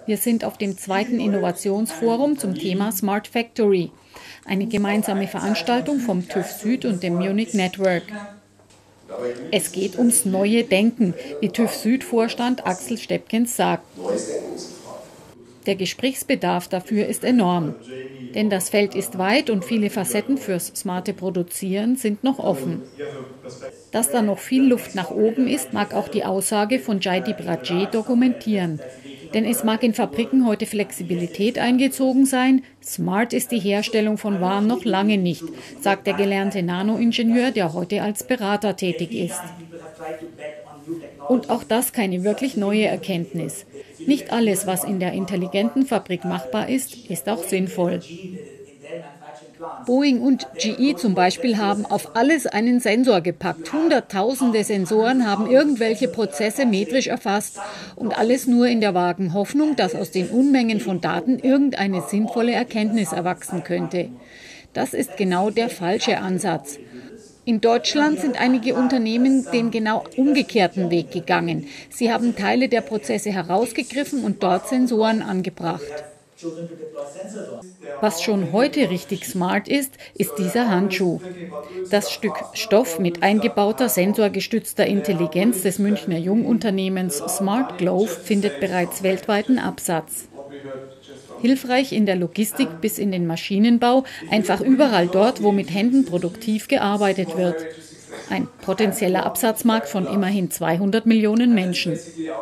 Wir sind auf dem 2. Innovationsforum zum Thema Smart Factory, eine gemeinsame Veranstaltung vom TÜV Süd und dem Munich Network. Es geht ums neue Denken, wie TÜV Süd-Vorstand Axel Steppkens sagt. Der Gesprächsbedarf dafür ist enorm, denn das Feld ist weit und viele Facetten fürs smarte Produzieren sind noch offen. Dass da noch viel Luft nach oben ist, mag auch die Aussage von Jaideep Raje dokumentieren. Denn es mag in Fabriken heute Flexibilität eingezogen sein, smart ist die Herstellung von Waren noch lange nicht, sagt der gelernte Nanoingenieur, der heute als Berater tätig ist. Und auch das keine wirklich neue Erkenntnis. Nicht alles, was in der intelligenten Fabrik machbar ist, ist auch sinnvoll. Boeing und GE zum Beispiel haben auf alles einen Sensor gepackt. Hunderttausende Sensoren haben irgendwelche Prozesse metrisch erfasst und alles nur in der vagen Hoffnung, dass aus den Unmengen von Daten irgendeine sinnvolle Erkenntnis erwachsen könnte. Das ist genau der falsche Ansatz. In Deutschland sind einige Unternehmen den genau umgekehrten Weg gegangen. Sie haben Teile der Prozesse herausgegriffen und dort Sensoren angebracht. Was schon heute richtig smart ist, ist dieser Handschuh. Das Stück Stoff mit eingebauter sensorgestützter Intelligenz des Münchner Jungunternehmens Smart Glove findet bereits weltweiten Absatz. Hilfreich in der Logistik bis in den Maschinenbau, einfach überall dort, wo mit Händen produktiv gearbeitet wird. Ein potenzieller Absatzmarkt von immerhin 200 Millionen Menschen.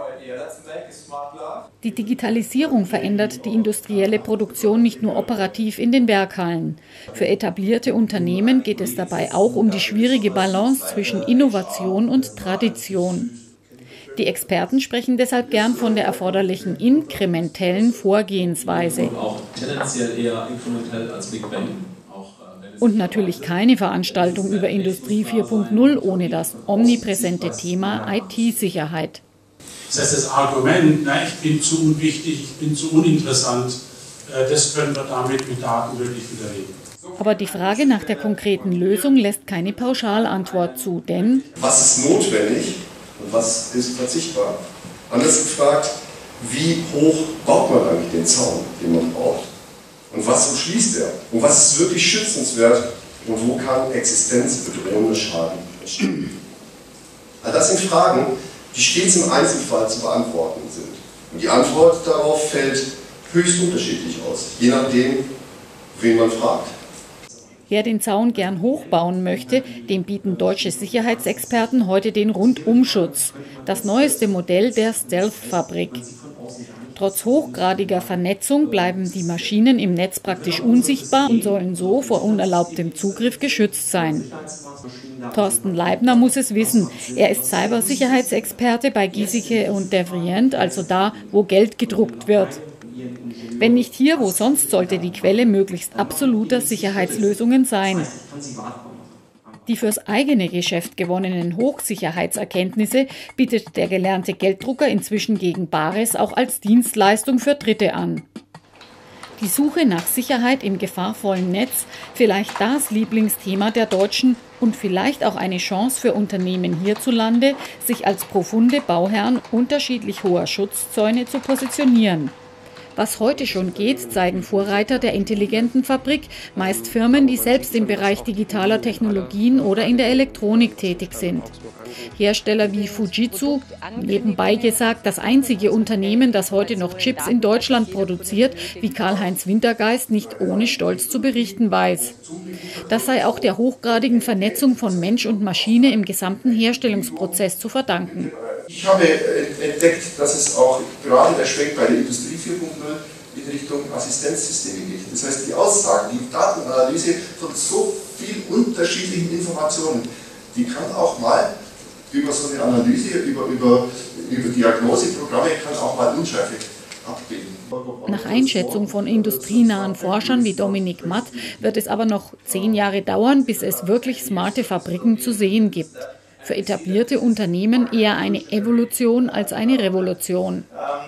Die Digitalisierung verändert die industrielle Produktion nicht nur operativ in den Werkhallen. Für etablierte Unternehmen geht es dabei auch um die schwierige Balance zwischen Innovation und Tradition. Die Experten sprechen deshalb gern von der erforderlichen inkrementellen Vorgehensweise. Auch tendenziell eher inkrementell als Big Bang. Und natürlich keine Veranstaltung über Industrie 4.0 ohne das omnipräsente Thema IT-Sicherheit. Das heißt, das Argument, ich bin zu unwichtig, ich bin zu uninteressant, das können wir damit mit Daten wirklich widerlegen. Aber die Frage nach der konkreten Lösung lässt keine Pauschalantwort zu, denn was ist notwendig und was ist verzichtbar? Anders gefragt, wie hoch baut man eigentlich den Zaun, den man braucht? Und was umschließt er? Und was ist wirklich schützenswert und wo kann existenzbedrohender Schaden entstehen? All das sind Fragen, die stets im Einzelfall zu beantworten sind. Und die Antwort darauf fällt höchst unterschiedlich aus, je nachdem, wen man fragt. Wer den Zaun gern hochbauen möchte, dem bieten deutsche Sicherheitsexperten heute den Rundumschutz, das neueste Modell der Stealth-Fabrik. Trotz hochgradiger Vernetzung bleiben die Maschinen im Netz praktisch unsichtbar und sollen so vor unerlaubtem Zugriff geschützt sein. Thorsten Leibner muss es wissen. Er ist Cybersicherheitsexperte bei Giesecke und Devrient, also da, wo Geld gedruckt wird. Wenn nicht hier, wo sonst sollte die Quelle möglichst absoluter Sicherheitslösungen sein. Die fürs eigene Geschäft gewonnenen Hochsicherheitserkenntnisse bietet der gelernte Gelddrucker inzwischen gegen Bares auch als Dienstleistung für Dritte an. Die Suche nach Sicherheit im gefahrvollen Netz, vielleicht das Lieblingsthema der Deutschen und vielleicht auch eine Chance für Unternehmen hierzulande, sich als profunde Bauherren unterschiedlich hoher Schutzzäune zu positionieren. Was heute schon geht, zeigen Vorreiter der intelligenten Fabrik, meist Firmen, die selbst im Bereich digitaler Technologien oder in der Elektronik tätig sind. Hersteller wie Fujitsu, nebenbei gesagt das einzige Unternehmen, das heute noch Chips in Deutschland produziert, wie Karl-Heinz Wintergeist nicht ohne Stolz zu berichten weiß. Das sei auch der hochgradigen Vernetzung von Mensch und Maschine im gesamten Herstellungsprozess zu verdanken. Ich habe entdeckt, dass es auch gerade der Schwenk bei der Industrie 4.0 in Richtung Assistenzsysteme geht. Das heißt, die Aussagen, die Datenanalyse von so vielen unterschiedlichen Informationen, die kann auch mal über so eine Analyse, über Diagnoseprogramme, kann auch mal Unschärfe abbilden. Nach Einschätzung von industrienahen Forschern wie Dominik Matt wird es aber noch 10 Jahre dauern, bis es wirklich smarte Fabriken zu sehen gibt. Für etablierte Unternehmen eher eine Evolution als eine Revolution.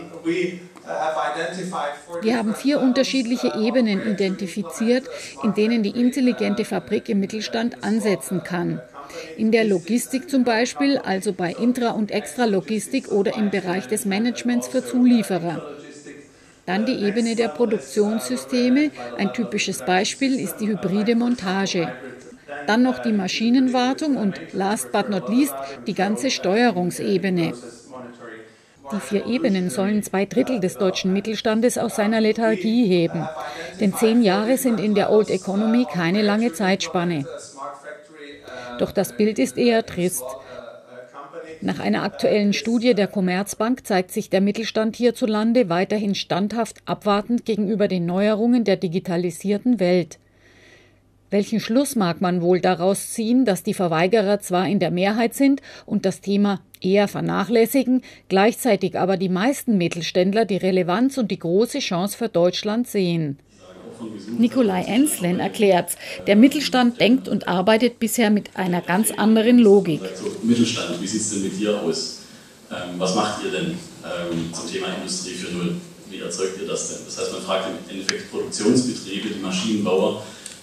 Wir haben 4 unterschiedliche Ebenen identifiziert, in denen die intelligente Fabrik im Mittelstand ansetzen kann. In der Logistik zum Beispiel, also bei Intra- und Extralogistik oder im Bereich des Managements für Zulieferer. Dann die Ebene der Produktionssysteme. Ein typisches Beispiel ist die hybride Montage. Dann noch die Maschinenwartung und last but not least die ganze Steuerungsebene. Die 4 Ebenen sollen 2/3 des deutschen Mittelstandes aus seiner Lethargie heben. Denn 10 Jahre sind in der Old Economy keine lange Zeitspanne. Doch das Bild ist eher trist. Nach einer aktuellen Studie der Commerzbank zeigt sich der Mittelstand hierzulande weiterhin standhaft abwartend gegenüber den Neuerungen der digitalisierten Welt. Welchen Schluss mag man wohl daraus ziehen, dass die Verweigerer zwar in der Mehrheit sind und das Thema eher vernachlässigen, gleichzeitig aber die meisten Mittelständler die Relevanz und die große Chance für Deutschland sehen? Nikolai Enslen erklärt, der Mittelstand denkt und arbeitet bisher mit einer ganz anderen Logik. Mittelstand, wie sieht es denn mit dir aus? Was macht ihr denn zum Thema Industrie 4.0? Wie erzeugt ihr das denn? Das heißt, man fragt im Endeffekt Produktionsbetriebe, die Maschinenbauer,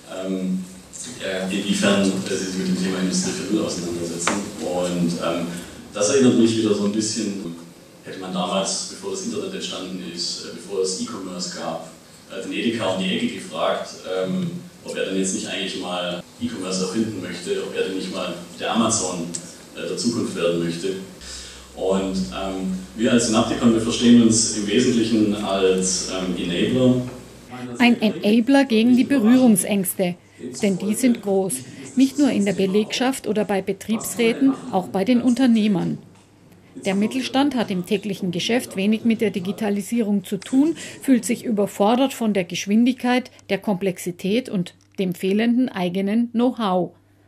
inwiefern sie sich mit dem Thema Industrie 4.0 auseinandersetzen. Und das erinnert mich wieder so ein bisschen, hätte man damals, bevor das Internet entstanden ist, bevor es E-Commerce gab, den Edeka um die Ecke gefragt, ob er denn jetzt nicht eigentlich mal E-Commerce erfinden möchte, ob er denn nicht mal der Amazon der Zukunft werden möchte. Und wir als Synapticon, wir verstehen uns im Wesentlichen als Enabler. Ein Enabler gegen die Berührungsängste, denn die sind groß. Nicht nur in der Belegschaft oder bei Betriebsräten, auch bei den Unternehmern. Der Mittelstand hat im täglichen Geschäft wenig mit der Digitalisierung zu tun, fühlt sich überfordert von der Geschwindigkeit, der Komplexität und dem fehlenden eigenen Know-how.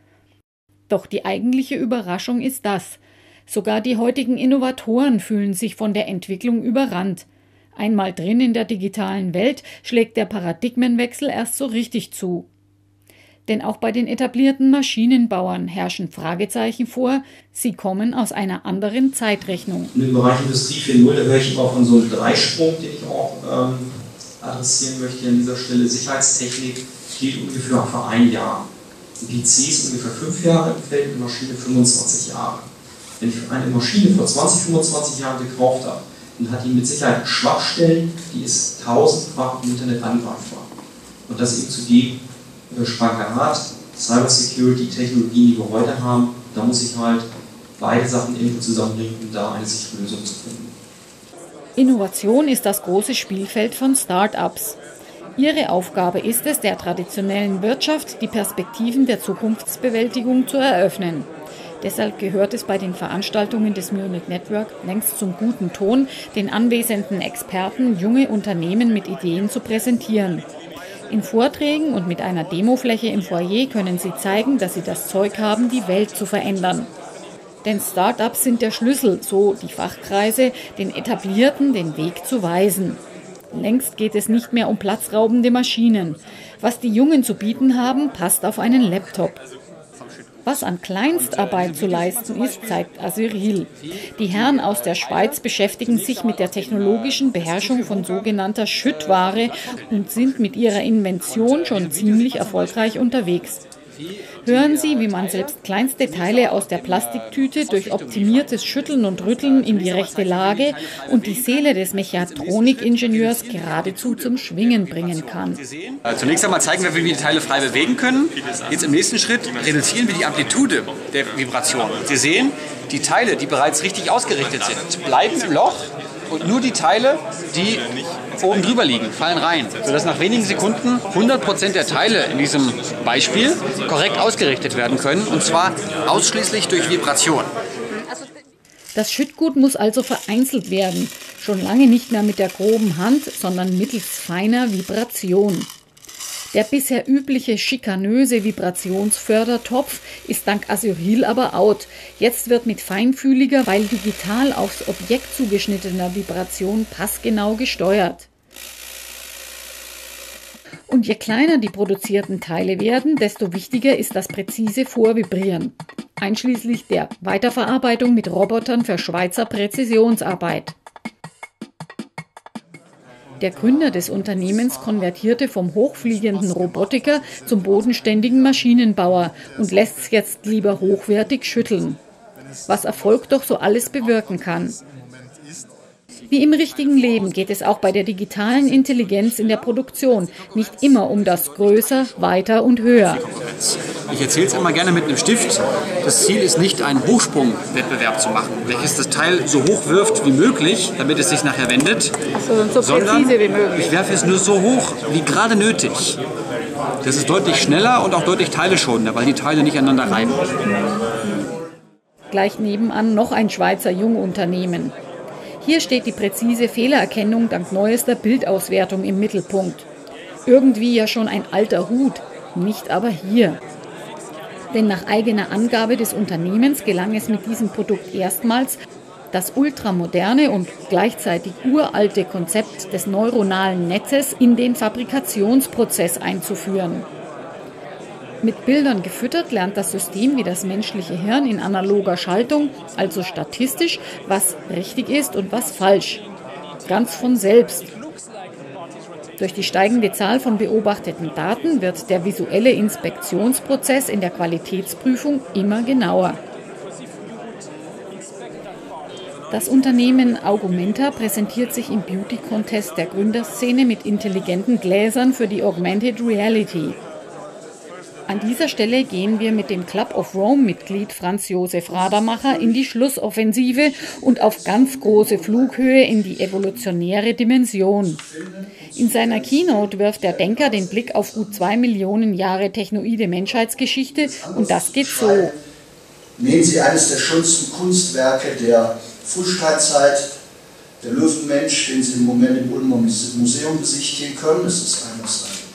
Doch die eigentliche Überraschung ist das. Sogar die heutigen Innovatoren fühlen sich von der Entwicklung überrannt. Einmal drin in der digitalen Welt schlägt der Paradigmenwechsel erst so richtig zu. Denn auch bei den etablierten Maschinenbauern herrschen Fragezeichen vor. Sie kommen aus einer anderen Zeitrechnung. Im Bereich Industrie 4.0, da höre ich immer von so einem Dreisprung, den ich auch adressieren möchte an dieser Stelle. Sicherheitstechnik steht ungefähr für 1 Jahr. Ein PC ist ungefähr 5 Jahre im Feld, eine Maschine 25 Jahre. Wenn ich eine Maschine vor 20, 25 Jahren gekauft habe, dann hat die mit Sicherheit Schwachstellen, die ist tausendfach im Internet angreifbar. Und das eben zu dem Spagat, Cybersecurity-Technologien, die wir heute haben, da muss ich halt beide Sachen irgendwo zusammenbringen, um da eine sichere Lösung zu finden. Innovation ist das große Spielfeld von Start-ups. Ihre Aufgabe ist es, der traditionellen Wirtschaft die Perspektiven der Zukunftsbewältigung zu eröffnen. Deshalb gehört es bei den Veranstaltungen des Munich Network längst zum guten Ton, den anwesenden Experten junge Unternehmen mit Ideen zu präsentieren. In Vorträgen und mit einer Demofläche im Foyer können sie zeigen, dass sie das Zeug haben, die Welt zu verändern. Denn Start-ups sind der Schlüssel, so die Fachkreise, den Etablierten den Weg zu weisen. Längst geht es nicht mehr um platzraubende Maschinen. Was die Jungen zu bieten haben, passt auf einen Laptop. Was an Kleinstarbeit zu leisten ist, zeigt Azuril. Die Herren aus der Schweiz beschäftigen sich mit der technologischen Beherrschung von sogenannter Schüttware und sind mit ihrer Invention schon ziemlich erfolgreich unterwegs. Hören Sie, wie man selbst kleinste Teile aus der Plastiktüte durch optimiertes Schütteln und Rütteln in die rechte Lage und die Seele des Mechatronikingenieurs geradezu zum Schwingen bringen kann. Zunächst einmal zeigen wir, wie wir die Teile frei bewegen können. Jetzt im nächsten Schritt reduzieren wir die Amplitude der Vibration. Sie sehen, die Teile, die bereits richtig ausgerichtet sind, bleiben im Loch und nur die Teile, die oben drüber liegen, fallen rein, sodass nach wenigen Sekunden 100% der Teile in diesem Beispiel korrekt ausgerichtet werden können, und zwar ausschließlich durch Vibration. Das Schüttgut muss also vereinzelt werden, schon lange nicht mehr mit der groben Hand, sondern mittels feiner Vibration. Der bisher übliche schikanöse Vibrationsfördertopf ist dank Azuril aber out. Jetzt wird mit feinfühliger, weil digital aufs Objekt zugeschnittener Vibration passgenau gesteuert. Und je kleiner die produzierten Teile werden, desto wichtiger ist das präzise Vorvibrieren, einschließlich der Weiterverarbeitung mit Robotern für Schweizer Präzisionsarbeit. Der Gründer des Unternehmens konvertierte vom hochfliegenden Robotiker zum bodenständigen Maschinenbauer und lässt es jetzt lieber hochwertig schütteln. Was Erfolg doch so alles bewirken kann. Wie im richtigen Leben geht es auch bei der digitalen Intelligenz in der Produktion nicht immer um das Größer, Weiter und Höher. Ich erzähle es immer gerne mit einem Stift. Das Ziel ist nicht, einen Hochsprungwettbewerb zu machen, welches das Teil so hoch wirft wie möglich, damit es sich nachher wendet, sondern ich werfe es nur so hoch wie gerade nötig. Das ist deutlich schneller und auch deutlich teileschonender, weil die Teile nicht aneinander reiben. Gleich nebenan noch ein Schweizer Jungunternehmen. Hier steht die präzise Fehlererkennung dank neuester Bildauswertung im Mittelpunkt. Irgendwie ja schon ein alter Hut, nicht aber hier. Denn nach eigener Angabe des Unternehmens gelang es mit diesem Produkt erstmals, das ultramoderne und gleichzeitig uralte Konzept des neuronalen Netzes in den Fabrikationsprozess einzuführen. Mit Bildern gefüttert lernt das System wie das menschliche Hirn in analoger Schaltung, also statistisch, was richtig ist und was falsch. Ganz von selbst. Durch die steigende Zahl von beobachteten Daten wird der visuelle Inspektionsprozess in der Qualitätsprüfung immer genauer. Das Unternehmen Augmenta präsentiert sich im Beauty Contest der Gründerszene mit intelligenten Gläsern für die Augmented Reality. An dieser Stelle gehen wir mit dem Club of Rome-Mitglied Franz Josef Radermacher in die Schlussoffensive und auf ganz große Flughöhe in die evolutionäre Dimension. In seiner Keynote wirft der Denker den Blick auf gut 2 Millionen Jahre technoide Menschheitsgeschichte und das geht so. Nehmen Sie eines der schönsten Kunstwerke der Frühsteinzeit, der Löwenmensch, den Sie im Moment im Ulmer Museum besichtigen können. Es ist ein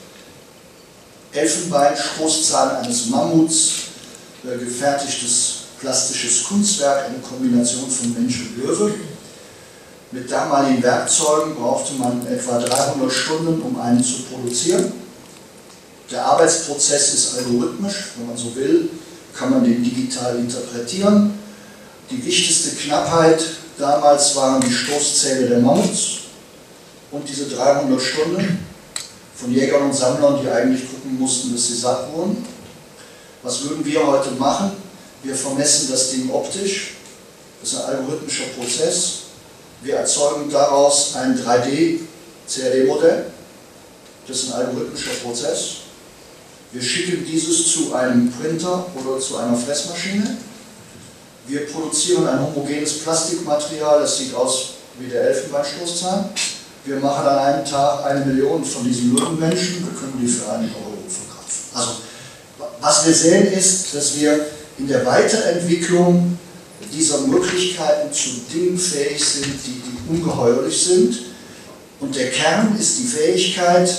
Elfenbein-Stoßzahn eines Mammuts, gefertigtes plastisches Kunstwerk, eine Kombination von Mensch und Löwe. Mit damaligen Werkzeugen brauchte man etwa 300 Stunden, um einen zu produzieren. Der Arbeitsprozess ist algorithmisch, wenn man so will, kann man den digital interpretieren. Die wichtigste Knappheit damals waren die Stoßzähne der Mammuts und diese 300 Stunden von Jägern und Sammlern, die eigentlich gucken mussten, bis sie satt wurden. Was würden wir heute machen? Wir vermessen das Ding optisch, das ist ein algorithmischer Prozess. Wir erzeugen daraus ein 3D-CAD-Modell, das ist ein algorithmischer Prozess. Wir schicken dieses zu einem Printer oder zu einer Fressmaschine. Wir produzieren ein homogenes Plastikmaterial, das sieht aus wie der Elfenbeinstoßzahn. Wir machen an einem Tag 1 Million von diesen Löwenmenschen, wir können die für 1 Euro verkaufen. Also, was wir sehen ist, dass wir in der Weiterentwicklung dieser Möglichkeiten zu Dingen fähig sind, die ungeheuerlich sind. Und der Kern ist die Fähigkeit,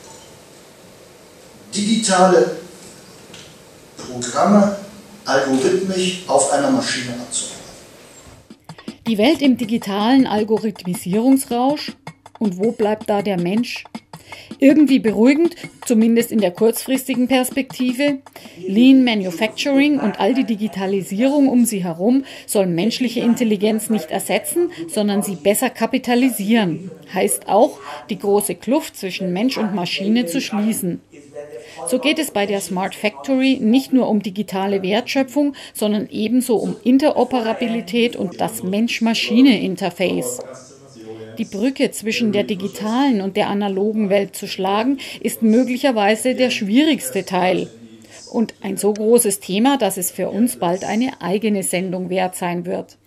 digitale Programme algorithmisch auf einer Maschine abzuarbeiten. Die Welt im digitalen Algorithmisierungsrausch. Und wo bleibt da der Mensch? Irgendwie beruhigend, zumindest in der kurzfristigen Perspektive. Lean Manufacturing und all die Digitalisierung um sie herum sollen menschliche Intelligenz nicht ersetzen, sondern sie besser kapitalisieren. Heißt auch, die große Kluft zwischen Mensch und Maschine zu schließen. So geht es bei der Smart Factory nicht nur um digitale Wertschöpfung, sondern ebenso um Interoperabilität und das Mensch-Maschine-Interface. Die Brücke zwischen der digitalen und der analogen Welt zu schlagen, ist möglicherweise der schwierigste Teil. Und ein so großes Thema, dass es für uns bald eine eigene Sendung wert sein wird.